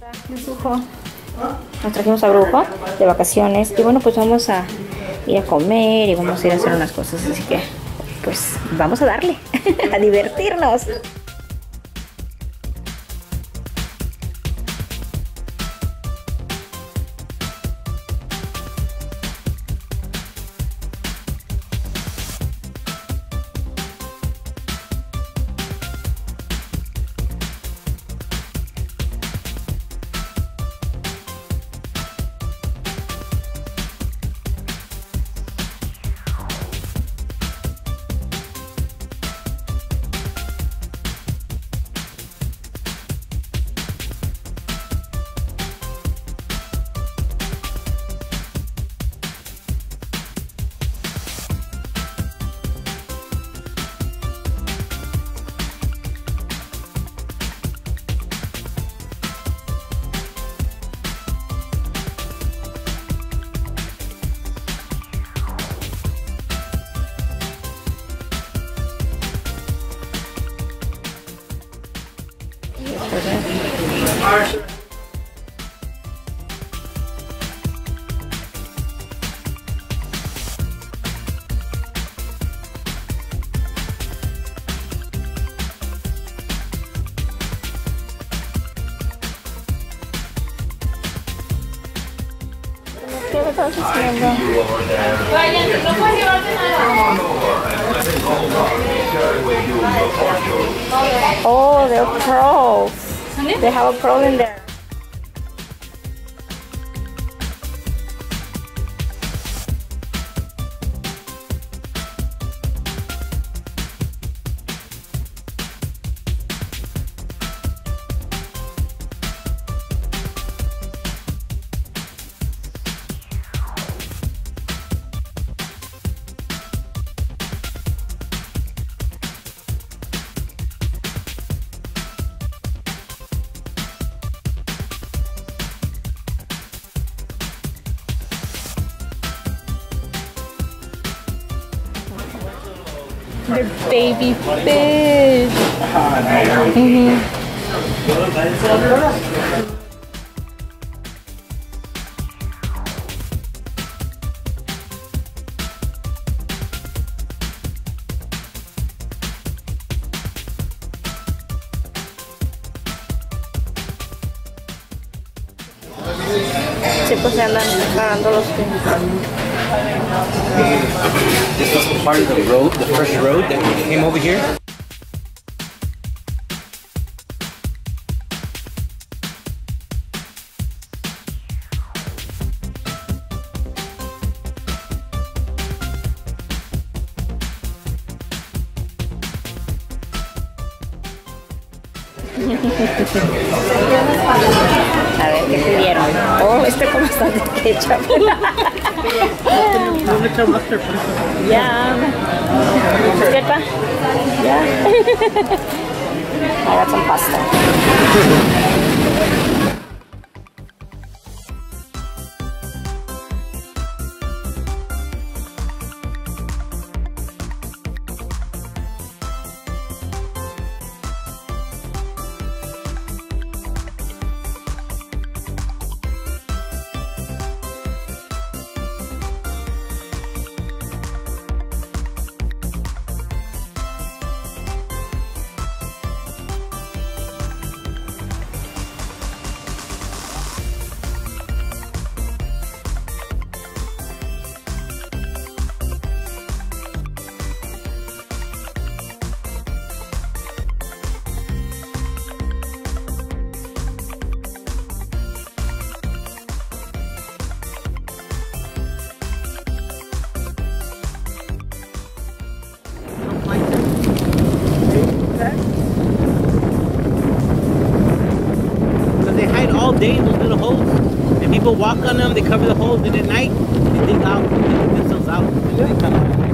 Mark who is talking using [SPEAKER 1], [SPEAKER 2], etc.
[SPEAKER 1] Nos trajimos a Brujo de vacaciones y bueno, pues vamos a ir a comer y vamos a ir a hacer unas cosas, así que pues vamos a darle, a divertirnos. ¿Qué me estabas diciendo? No puedes llevarte nada. Oh, they're pros. They have a pro in there. They're baby fish. Sí, pues se andan pagando los que...
[SPEAKER 2] This was part of the road, the first road that we came over here.
[SPEAKER 1] A ver, ¿qué pidieron? Oh, con bastante ketchup. Yeah. Good pa? Yeah. I got some pasta.
[SPEAKER 2] All day in those little holes, and people walk on them. They cover the holes, and at night they dig out, they dig themselves out, and then they come out.